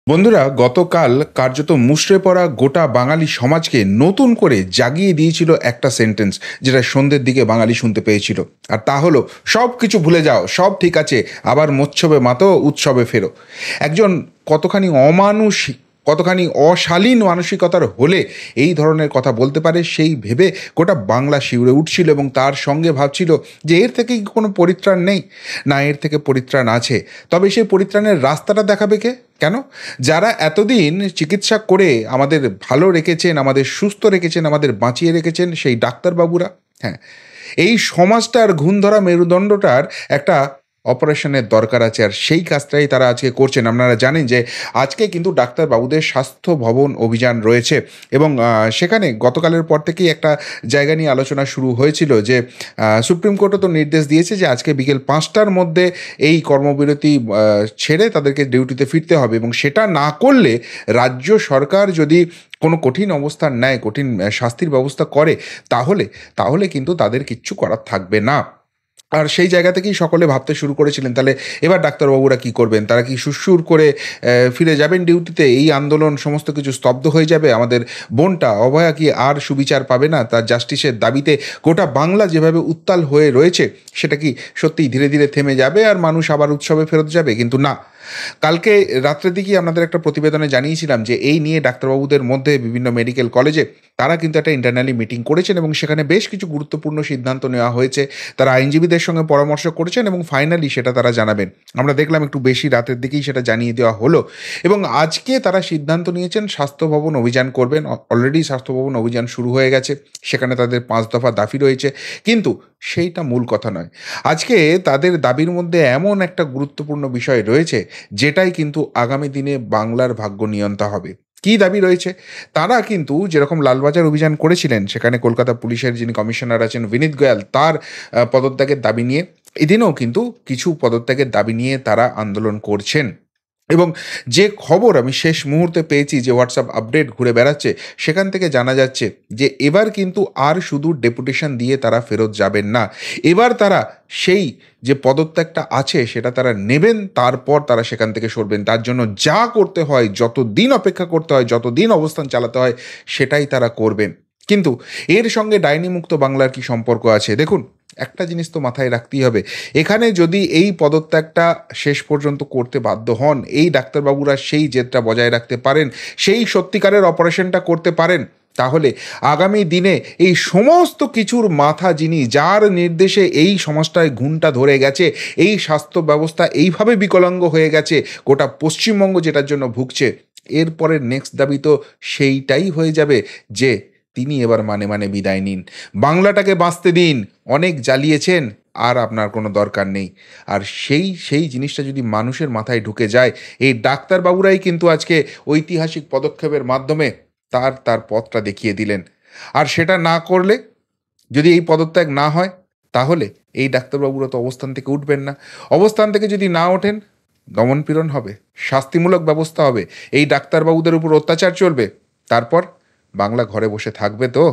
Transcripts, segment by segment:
বন্ধুরা, গতকাল কার্যত মুষড়ে পড়া গোটা বাঙালি সমাজকে নতুন করে জাগিয়ে দিয়েছিল একটা সেন্টেন্স, যেটা সন্ধ্যের দিকে বাঙালি শুনতে পেয়েছিল। আর তা হলো, সব কিছু ভুলে যাও, সব ঠিক আছে, আবার মোচ্ছবে মাতো, উৎসবে ফেরো। একজন কতখানি অমানুষিক, কতখানি অশালীন মানসিকতার হলে এই ধরনের কথা বলতে পারে, সেই ভেবে গোটা বাংলা শিউরে উঠছিল এবং তার সঙ্গে ভাবছিল যে এর থেকে কি কোনো পরিত্রাণ নেই? না, এর থেকে পরিত্রাণ আছে। তবে সেই পরিত্রাণের রাস্তাটা দেখাবে কে? কেন? যারা এতদিন চিকিৎসা করে আমাদের ভালো রেখেছেন, আমাদের সুস্থ রেখেছেন, আমাদের বাঁচিয়ে রেখেছেন, সেই ডাক্তারবাবুরা। হ্যাঁ, এই সমাজটার ঘুণ ধরা মেরুদণ্ডটার একটা অপারেশনের দরকার আছে, আর সেই কাজটাই তারা আজকে করছেন। আপনারা জানেন যে আজকে কিন্তু ডাক্তারবাবুদের স্বাস্থ্য ভবন অভিযান রয়েছে এবং সেখানে গতকালের পর থেকেই একটা জায়গা নিয়ে আলোচনা শুরু হয়েছিল যে সুপ্রিম কোর্টও তো নির্দেশ দিয়েছে যে আজকে বিকেল 5টার মধ্যে এই কর্মবিরতি ছেড়ে তাদেরকে ডিউটিতে ফিরতে হবে, এবং সেটা না করলে রাজ্য সরকার যদি কোনো কঠিন অবস্থান নেয়, কঠিন শাস্তির ব্যবস্থা করে, তাহলে তাহলে কিন্তু তাদের কিচ্ছু করার থাকবে না। আর সেই জায়গা থেকেই সকলে ভাবতে শুরু করেছিলেন, তাহলে এবার ডাক্তারবাবুরা কী করবেন? তারা কি সুরসুর করে ফিরে যাবেন ডিউটিতে? এই আন্দোলন সমস্ত কিছু স্তব্ধ হয়ে যাবে? আমাদের বোনটা অভয়া কি আর সুবিচার পাবে না? তার জাস্টিসের দাবিতে গোটা বাংলা যেভাবে উত্তাল হয়ে রয়েছে, সেটা কি সত্যিই ধীরে ধীরে থেমে যাবে আর মানুষ আবার উৎসবে ফেরত যাবে? কিন্তু না। কালকে রাত্রের দিকেই আপনাদের একটা প্রতিবেদনে জানিয়েছিলাম যে এই নিয়ে ডাক্তারবাবুদের মধ্যে বিভিন্ন মেডিকেল কলেজে তারা কিন্তু একটা ইন্টারনালি মিটিং করেছেন এবং সেখানে বেশ কিছু গুরুত্বপূর্ণ সিদ্ধান্ত নেওয়া হয়েছে। তারা আইনজীবীদের সঙ্গে পরামর্শ করেছেন এবং ফাইনালি সেটা তারা জানাবেন। আমরা দেখলাম একটু বেশি রাতের দিকেই সেটা জানিয়ে দেওয়া হলো এবং আজকে তারা সিদ্ধান্ত নিয়েছেন স্বাস্থ্য ভবন অভিযান করবেন। অলরেডি স্বাস্থ্য ভবন অভিযান শুরু হয়ে গেছে। সেখানে তাদের 5 দফা দাবি রয়েছে। কিন্তু সেইটা মূল কথা নয়। আজকে তাদের দাবির মধ্যে এমন একটা গুরুত্বপূর্ণ বিষয় রয়েছে, যেটাই কিন্তু আগামী দিনে বাংলার ভাগ্য নিয়ন্তা হবে। কী দাবি রয়েছে? তারা কিন্তু যেরকম লালবাজার অভিযান করেছিলেন, সেখানে কলকাতা পুলিশের যিনি কমিশনার আছেন বিনীত গোয়াল, তার পদত্যাগের দাবি নিয়ে এদিনেও কিন্তু কিছু পদত্যাগের দাবি নিয়ে তারা আন্দোলন করছেন। এবং যে খবর আমি শেষ মুহূর্তে পেয়েছি, যে হোয়াটসঅ্যাপ আপডেট ঘুরে বেড়াচ্ছে, সেখান থেকে জানা যাচ্ছে যে এবার কিন্তু আর শুধু ডেপুটেশন দিয়ে তারা ফেরত যাবেন না। এবার তারা সেই যে পদত্যাগটা আছে সেটা তারা নেবেন, তারপর তারা সেখান থেকে সরবেন। তার জন্য যা করতে হয়, যতদিন অপেক্ষা করতে হয়, যতদিন অবস্থান চালাতে হয়, সেটাই তারা করবেন। কিন্তু এর সঙ্গে ডাইনি মুক্ত বাংলার কি সম্পর্ক আছে? দেখুন, একটা জিনিস তো মাথায় রাখতেই হবে। এখানে যদি এই পদত্যাগটা শেষ পর্যন্ত করতে বাধ্য হন, এই ডাক্তারবাবুরা সেই জেদটা বজায় রাখতে পারেন, সেই সত্যিকারের অপারেশনটা করতে পারেন, তাহলে আগামী দিনে এই সমস্ত কিছুর মাথা যিনি, যার নির্দেশে এই সমাজটায় ঘুণটা ধরে গেছে, এই স্বাস্থ্য ব্যবস্থা এইভাবে বিকলাঙ্গ হয়ে গেছে, গোটা পশ্চিমবঙ্গ যেটার জন্য ভুগছে, এরপরের নেক্সট দাবি তো সেইটাই হয়ে যাবে যে তিনি এবার মানে মানে বিদায় নিন। বাংলাটাকে বাঁচতে দিন। অনেক জ্বালিয়েছেন, আর আপনার কোনো দরকার নেই। আর সেই জিনিসটা যদি মানুষের মাথায় ঢুকে যায়, এই ডাক্তারবাবুরাই কিন্তু আজকে ঐতিহাসিক পদক্ষেপের মাধ্যমে তার পথটা দেখিয়ে দিলেন। আর সেটা না করলে, যদি এই পদত্যাগ না হয়, তাহলে এই ডাক্তারবাবুরা তো অবস্থান থেকে উঠবেন না। অবস্থান থেকে যদি না ওঠেন, দমনপীড়ন হবে, শাস্তিমূলক ব্যবস্থা হবে, এই ডাক্তারবাবুদের উপর অত্যাচার চলবে। তারপর বাংলা ঘরে বসে থাকবে তো?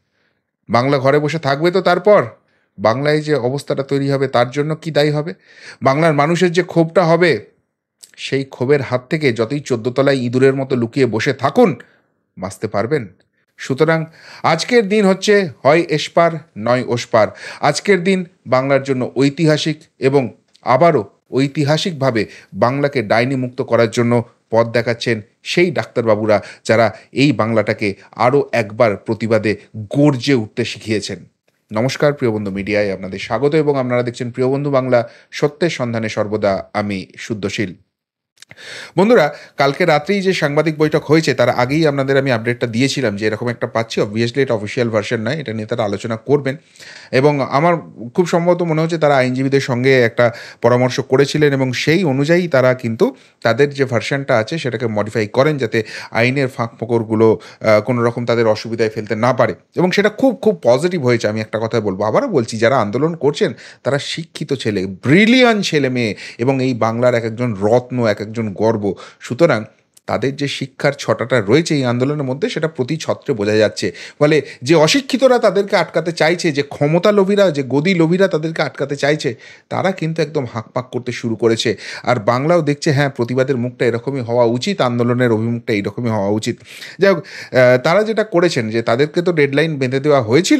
বাংলা ঘরে বসে থাকবে তো? তারপর বাংলায় যে অবস্থাটা তৈরি হবে, তার জন্য কি দায়ী হবে? বাংলার মানুষের যে ক্ষোভটা হবে, সেই ক্ষোভের হাত থেকে যতই 14 তলায় ইঁদুরের মতো লুকিয়ে বসে থাকুন, বাঁচতে পারবেন? সুতরাং আজকের দিন হচ্ছে হয় এসপার নয় ওসপার। আজকের দিন বাংলার জন্য ঐতিহাসিক, এবং আবারও ঐতিহাসিকভাবে বাংলাকে ডাইনি মুক্ত করার জন্য পথ দেখাচ্ছেন সেই ডাক্তারবাবুরা, যারা এই বাংলাটাকে আরও একবার প্রতিবাদে গর্জে উঠতে শিখিয়েছেন। নমস্কার, প্রিয়বন্ধু মিডিয়ায় আপনাদের স্বাগত এবং আপনারা দেখছেন প্রিয়বন্ধু বাংলা, সত্যের সন্ধানে সর্বদা আমি শুদ্ধশীল। বন্ধুরা, কালকে রাত্রেই যে সাংবাদিক বৈঠক হয়েছে, তার আগেই আপনাদের আমি আপডেটটা দিয়েছিলাম যে এরকম একটা পাচ্ছি। অবভিয়াসলি এটা অফিসিয়াল ভার্সন নয়, এটা নিয়ে তারা আলোচনা করবেন এবং আমার খুব সম্ভবত মনে হচ্ছে তারা আইনজীবীদের সঙ্গে একটা পরামর্শ করেছিলেন এবং সেই অনুযায়ী তারা কিন্তু তাদের যে ভার্সনটা আছে সেটাকে মডিফাই করেন, যাতে আইনের ফাঁক ফোকরগুলো কোনো রকম তাদের অসুবিধায় ফেলতে না পারে, এবং সেটা খুব খুব পজিটিভ হয়েছে। আমি একটা কথাই বলবো, আবারও বলছি, যারা আন্দোলন করছেন তারা শিক্ষিত ছেলে, ব্রিলিয়ান্ট ছেলে মেয়ে এবং এই বাংলার এক একজন রত্ন, এক একজন গর্ব। সুতরাং তাদের যে শিক্ষার ছটাটা রয়েছে এই আন্দোলনের মধ্যে সেটা প্রতি ছত্রে বোঝা যাচ্ছে। ফলে যে অশিক্ষিতরা তাদেরকে আটকাতে চাইছে, যে ক্ষমতা লোভীরা, যে গদি লোভীরা তাদেরকে আটকাতে চাইছে, তারা কিন্তু একদম হাঁকপাক করতে শুরু করেছে। আর বাংলাও দেখছে হ্যাঁ, প্রতিবাদের মুখটা এরকমই হওয়া উচিত, আন্দোলনের অভিমুখটা এইরকমই হওয়া উচিত। যাই হোক, তারা যেটা করেছেন যে তাদেরকে তো ডেডলাইন বেঁধে দেওয়া হয়েছিল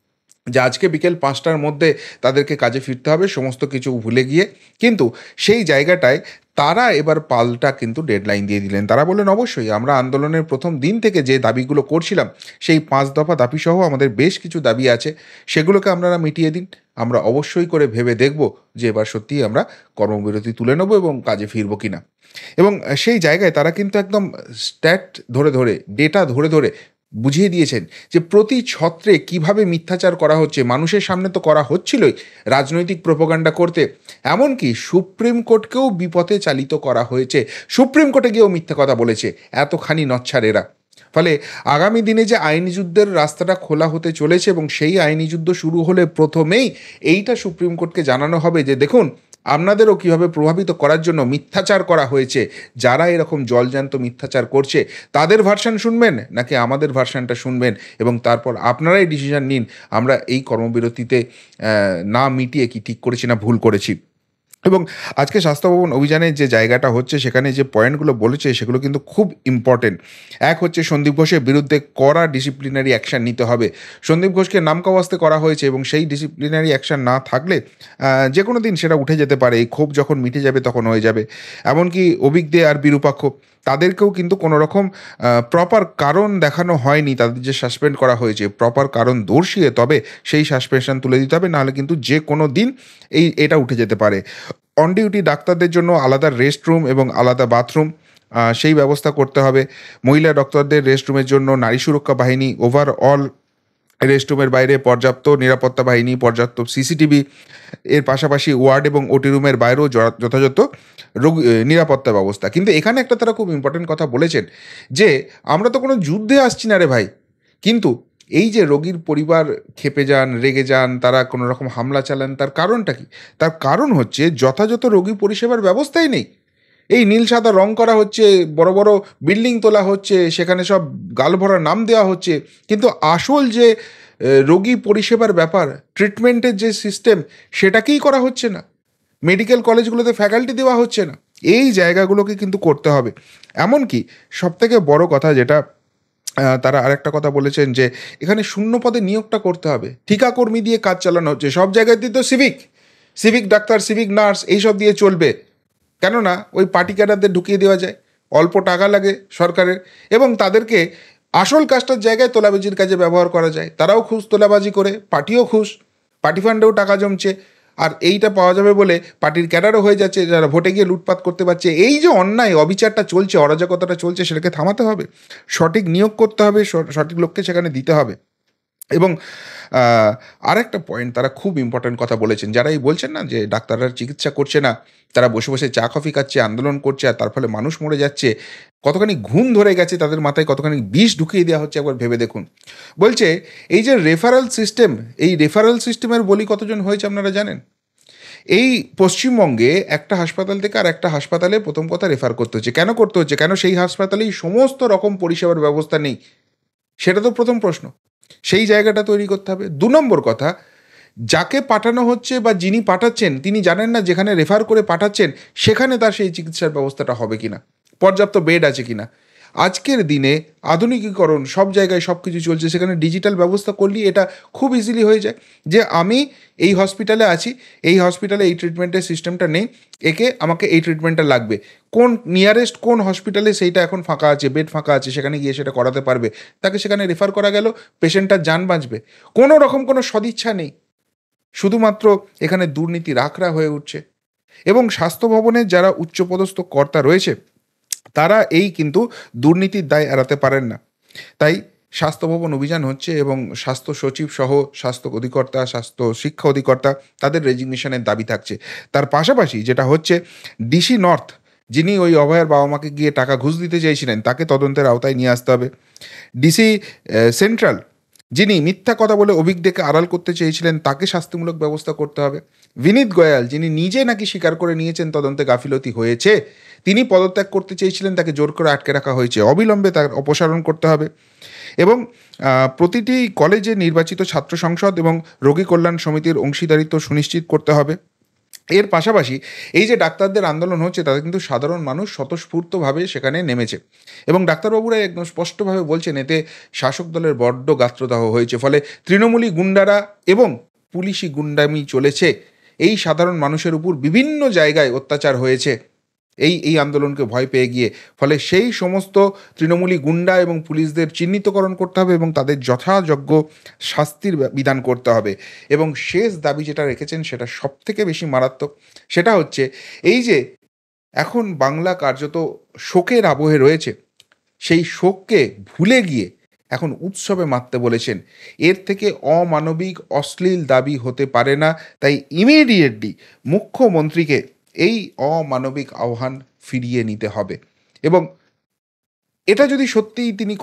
যে আজকে বিকেল ৫টার মধ্যে তাদেরকে কাজে ফিরতে হবে সমস্ত কিছু ভুলে গিয়ে। কিন্তু সেই জায়গাটায় তারা এবার পাল্টা কিন্তু ডেডলাইন দিয়ে দিলেন। তারা বললেন, অবশ্যই আমরা আন্দোলনের প্রথম দিন থেকে যে দাবিগুলো করছিলাম, সেই ৫ দফা দাবিসহ আমাদের বেশ কিছু দাবি আছে, সেগুলোকে আপনারা মিটিয়ে দিন। আমরা অবশ্যই করে ভেবে দেখব যে এবার সত্যিই আমরা কর্মবিরতি তুলে নেব এবং কাজে ফিরব কিনা। এবং সেই জায়গায় তারা কিন্তু একদম স্ট্যাট ধরে ধরে, ডেটা ধরে ধরে বুঝিয়ে দিয়েছেন যে প্রতি ছত্রে কিভাবে মিথ্যাচার করা হচ্ছে। মানুষের সামনে তো করা হচ্ছিলই, রাজনৈতিক প্রোপাগান্ডা করতে, এমনকি সুপ্রিম কোর্টকেও বিপথে চালিত করা হয়েছে। সুপ্রিম কোর্টে গিয়েও মিথ্যা কথা বলেছে, এতখানি নচ্ছার এরা। ফলে আগামী দিনে যে আইনি যুদ্ধের রাস্তাটা খোলা হতে চলেছে এবং সেই আইনি যুদ্ধ শুরু হলে প্রথমেই এইটা সুপ্রিম কোর্টকে জানানো হবে যে দেখুন, আপনাদেরও কীভাবে প্রভাবিত করার জন্য মিথ্যাচার করা হয়েছে। যারা এরকম জলজ্যান্ত মিথ্যাচার করছে তাদের ভার্সান শুনবেন নাকি আমাদের ভার্সানটা শুনবেন, এবং তারপর আপনারাই ডিসিশন নিন আমরা এই কর্মবিরতিতে না মিটিয়ে কি ঠিক করেছি না ভুল করেছি। এবং আজকে স্বাস্থ্য ভবন অভিযানের যে জায়গাটা হচ্ছে, সেখানে যে পয়েন্টগুলো বলেছে সেগুলো কিন্তু খুব ইম্পর্টেন্ট। এক হচ্ছে, সন্দীপ ঘোষের বিরুদ্ধে কড়া ডিসিপ্লিনারি অ্যাকশান নিতে হবে। সন্দীপ ঘোষকে নামকাওয়াস্তে করা হয়েছে এবং সেই ডিসিপ্লিনারি অ্যাকশান না থাকলে যে কোনো দিন সেটা উঠে যেতে পারে। এই ক্ষোভ যখন মিটে যাবে তখন হয়ে যাবে। এমনকি অভিক দে আর বিরূপাক্ষ, তাদেরকেও কিন্তু কোনো রকম প্রপার কারণ দেখানো হয়নি। তাদের যে সাসপেন্ড করা হয়েছে, প্রপার কারণ দর্শিয়ে তবে সেই সাসপেনশন তুলে দিতে হবে, নাহলে কিন্তু যে কোনো দিন এটা উঠে যেতে পারে। অন ডিউটি ডাক্তারদের জন্য আলাদা রেস্ট রুম এবং আলাদা বাথরুম, সেই ব্যবস্থা করতে হবে। মহিলা ডক্টরদের রেস্টরুমের জন্য নারী সুরক্ষা বাহিনী, ওভারঅল রেস্টরুমের বাইরে পর্যাপ্ত নিরাপত্তা বাহিনী, পর্যাপ্ত সিসিটিভি, এর পাশাপাশি ওয়ার্ড এবং ওটি রুমের বাইরেও যথাযথ রোগ নিরাপত্তা ব্যবস্থা। কিন্তু এখানে একটা তারা খুব ইম্পর্টেন্ট কথা বলেছেন যে আমরা তো কোনো যুদ্ধে আসছি না রে ভাই, কিন্তু এই যে রোগীর পরিবার ক্ষেপে যান, রেগে যান, তারা কোনো রকম হামলা চালান, তার কারণটা কি? তার কারণ হচ্ছে যথাযথ রোগী পরিষেবার ব্যবস্থাই নেই। এই নীল সাদা রং করা হচ্ছে, বড় বড় বিল্ডিং তোলা হচ্ছে, সেখানে সব গালভরা নাম দেওয়া হচ্ছে, কিন্তু আসল যে রোগী পরিষেবার ব্যাপার, ট্রিটমেন্টের যে সিস্টেম, সেটাকেই করা হচ্ছে না। মেডিকেল কলেজগুলোতে ফ্যাকাল্টি দেওয়া হচ্ছে না। এই জায়গাগুলোকে কিন্তু করতে হবে। এমনকি সবথেকে বড় কথা যেটা তারা আরেকটা কথা বলেছেন যে এখানে শূন্য পদে নিয়োগটা করতে হবে। ঠিকাকর্মী দিয়ে কাজ চালানো হচ্ছে সব জায়গাতেই, তো সিভিক ডাক্তার, সিভিক নার্স এইসব দিয়ে চলবে। কেননা ওই পার্টি ক্যাডারদের ঢুকিয়ে দেওয়া যায়, অল্প টাকা লাগে সরকারের, এবং তাদেরকে আসল কাজটার জায়গায় তোলাবাজির কাজে ব্যবহার করা যায়। তারাও খুশ তোলাবাজি করে, পার্টিও খুশ, পার্টি ফান্ডেও টাকা জমছে, আর এইটা পাওয়া যাবে বলে পার্টির ক্যাডারও হয়ে যাচ্ছে, যারা ভোটে গিয়ে লুটপাট করতে পারছে। এই যে অন্যায় অবিচারটা চলছে, অরাজকতাটা চলছে, সেটাকে থামাতে হবে। সঠিক নিয়োগ করতে হবে, সঠিক লোককে সেখানে দিতে হবে। এবং আরেকটা পয়েন্ট তারা খুব ইম্পর্ট্যান্ট কথা বলেছেন, যারা এই বলছেন না যে ডাক্তাররা চিকিৎসা করছে না, তারা বসে বসে চা কফি খাচ্ছে, আন্দোলন করছে, আর তার ফলে মানুষ মরে যাচ্ছে, কতখানি ঘুম ধরে গেছে তাদের মাথায়, কতখানি বিষ ঢুকিয়ে দেওয়া হচ্ছে, একবার ভেবে দেখুন। বলছে এই যে রেফারেল সিস্টেম, এই রেফারেল সিস্টেমের বলি কতজন হয়েছে আপনারা জানেন? এই পশ্চিমবঙ্গে একটা হাসপাতাল থেকে আর একটা হাসপাতালে প্রথম কথা রেফার করতে হচ্ছে। কেন করতে হচ্ছে? কেন সেই হাসপাতালেই সমস্ত রকম পরিষেবার ব্যবস্থা নেই? সেটা তো প্রথম প্রশ্ন। সেই জায়গাটা তৈরি করতে হবে। ২ নম্বর কথা, যাকে পাঠানো হচ্ছে বা যিনি পাঠাচ্ছেন তিনি জানেন না যেখানে রেফার করে পাঠাচ্ছেন সেখানে তার সেই চিকিৎসার ব্যবস্থাটা হবে কিনা, পর্যাপ্ত বেড আছে কিনা। আজকের দিনে আধুনিকীকরণ সব জায়গায় সব কিছু চলছে, সেখানে ডিজিটাল ব্যবস্থা করলেই এটা খুব ইজিলি হয়ে যায় যে আমি এই হসপিটালে আছি, এই হসপিটালে এই ট্রিটমেন্টের সিস্টেমটা নেই, আমাকে এই ট্রিটমেন্টটা লাগবে, কোন নিয়ারেস্ট কোন হসপিটালে সেইটা এখন ফাঁকা আছে, বেড ফাঁকা আছে, সেখানে গিয়ে সেটা করাতে পারবে, তাকে সেখানে রেফার করা গেল, পেশেন্টটার যান বাঁচবে। কোনো রকম কোনো সদিচ্ছা নেই, শুধুমাত্র এখানে দুর্নীতি রাখরা হয়ে উঠছে। এবং স্বাস্থ্য ভবনের যারা উচ্চপদস্থ কর্তা রয়েছে তারা এই কিন্তু দুর্নীতির দায় এড়াতে পারেন না। তাই স্বাস্থ্য ভবন অভিযান হচ্ছে এবং স্বাস্থ্য সচিব সহ স্বাস্থ্য অধিকর্তা, স্বাস্থ্য শিক্ষা অধিকর্তা, তাদের রেজিগনেশনের দাবি থাকছে। তার পাশাপাশি যেটা হচ্ছে, ডিসি নর্থ যিনি ওই অভয়ার বাবা মাকে গিয়ে টাকা ঘুষ দিতে চাইছিলেন তাকে তদন্তের আওতায় নিয়ে আসতে হবে। ডিসি সেন্ট্রাল যিনি মিথ্যা কথা বলে অভিজ্ঞকে আড়াল করতে চেয়েছিলেন তাকে শাস্তিমূলক ব্যবস্থা করতে হবে। বিনীত গোয়াল, যিনি নিজে নাকি স্বীকার করে নিয়েছেন তদন্তে গাফিলতি হয়েছে, তিনি পদত্যাগ করতে চেয়েছিলেন, তাকে জোর করে আটকে রাখা হয়েছে। অবিলম্বে তার অপসারণ করতে হবে এবং প্রতিটি কলেজে নির্বাচিত ছাত্র সংসদ এবং রোগী কল্যাণ সমিতির অংশীদারিত্ব সুনিশ্চিত করতে হবে। এর পাশাপাশি এই যে ডাক্তারদের আন্দোলন হচ্ছে, তাতে কিন্তু সাধারণ মানুষ স্বতঃস্ফূর্তভাবে সেখানে নেমেছে এবং ডাক্তারবাবুরা একদম স্পষ্টভাবে বলছেন এতে শাসক দলের বড্ড গাত্রদাহ হয়েছে, ফলে তৃণমূলী গুন্ডারা এবং পুলিশি গুন্ডামি চলেছে, এই সাধারণ মানুষের উপর বিভিন্ন জায়গায় অত্যাচার হয়েছে এই আন্দোলনকে ভয় পেয়ে গিয়ে। ফলে সেই সমস্ত তৃণমূলী গুন্ডা এবং পুলিশদের চিহ্নিতকরণ করতে হবে এবং তাদের যথাযোগ্য শাস্তির বিধান করতে হবে। এবং শেষ দাবি যেটা রেখেছেন সেটা সবথেকে বেশি মারাত্মক, সেটা হচ্ছে এই যে এখন বাংলা কার্যত শোকের আবহে রয়েছে, সেই শোককে ভুলে গিয়ে এখন উৎসবে মাততে বলেছেন। এর থেকে অমানবিক অশ্লীল দাবি হতে পারে না। তাই ইমিডিয়েটলি মুখ্যমন্ত্রীকে এই অমানবিক আহ্বান ফিরিয়ে নিতে হবে এবং এটা যদি সত্যিই তিনি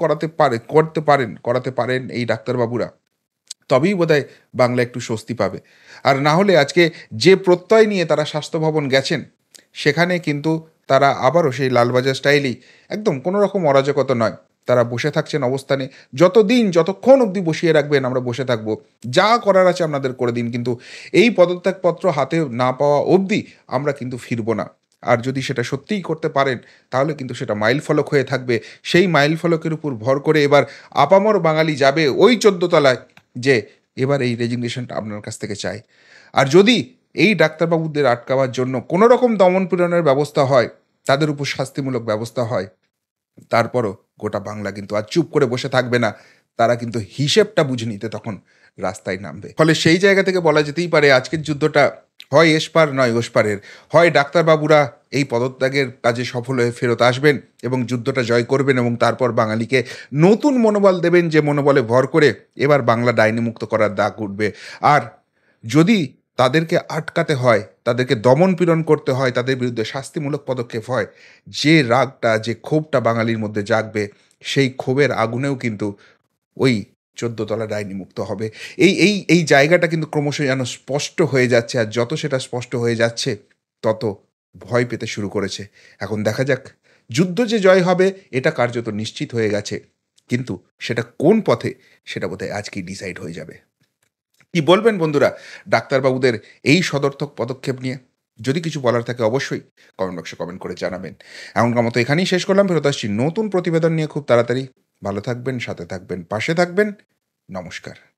করাতে পারেন এই ডাক্তারবাবুরা, তবেই বোধহয় বাংলা একটু স্বস্তি পাবে। আর না হলে আজকে যে প্রত্যয় নিয়ে তারা স্বাস্থ্য ভবন গেছেন, সেখানে কিন্তু তারা আবারও সেই লালবাজার স্টাইলেই একদম কোনো রকম অরাজকতা নয়, তারা বসে থাকছেন অবস্থানে। যতক্ষণ অবধি বসিয়ে রাখবেন আমরা বসে থাকবো, যা করার আছে আপনাদের করে দিন, কিন্তু এই পদত্যাগপত্র হাতে না পাওয়া অবধি আমরা কিন্তু ফিরবো না। আর যদি সেটা সত্যিই করতে পারেন, তাহলে কিন্তু সেটা মাইল ফলক হয়ে থাকবে। সেই মাইল ফলকের উপর ভর করে এবার আপামর বাঙালি যাবে ওই 14 তলায়, যে এবার এই রেজিগনেশনটা আপনার কাছ থেকে চাই। আর যদি এই ডাক্তারবাবুদের আটকাবার জন্য কোনো রকম দমন পীড়নের ব্যবস্থা হয়, তাদের উপর শাস্তিমূলক ব্যবস্থা হয়, তারপরও গোটা বাংলা কিন্তু আর চুপ করে বসে থাকবে না। তারা কিন্তু হিসেবটা বুঝে নিতে তখন রাস্তায় নামবে। ফলে সেই জায়গা থেকে বলা যেতেই পারে আজকের যুদ্ধটা হয় এসপার নয় ওসপারের। হয় ডাক্তারবাবুরা এই পদত্যাগের কাজে সফল হয়ে ফেরত আসবেন এবং যুদ্ধটা জয় করবেন এবং তারপর বাঙালিকে নতুন মনোবল দেবেন, যে মনোবলে ভর করে এবার বাংলা ডাইনিমুক্ত করার দাগ উঠবে। আর যদি তাদেরকে আটকাতে হয়, তাদেরকে দমন পীড়ন করতে হয়, তাদের বিরুদ্ধে শাস্তিমূলক পদক্ষেপ হয়, যে রাগটা, যে ক্ষোভটা বাঙালির মধ্যে জাগবে, সেই ক্ষোভের আগুনেও কিন্তু ওই 14 তলা ডাইনি মুক্ত হবে। এই জায়গাটা কিন্তু ক্রমশ যেন স্পষ্ট হয়ে যাচ্ছে, আর যত সেটা স্পষ্ট হয়ে যাচ্ছে তত ভয় পেতে শুরু করেছে। এখন দেখা যাক, যুদ্ধ যে জয় হবে এটা কার্যত নিশ্চিত হয়ে গেছে, কিন্তু সেটা কোন পথে সেটা বোধহয় আজকেই ডিসাইড হয়ে যাবে। কি বলবেন বন্ধুরা ডাক্তারবাবুদের এই সদর্থক পদক্ষেপ নিয়ে? যদি কিছু বলার থাকে অবশ্যই কমেন্ট বক্সে কমেন্ট করে জানাবেন। এমনকার মতো এখানেই শেষ করলাম, ফেরত আসছি নতুন প্রতিবেদন নিয়ে খুব তাড়াতাড়ি। ভালো থাকবেন, সাথে থাকবেন, পাশে থাকবেন। নমস্কার।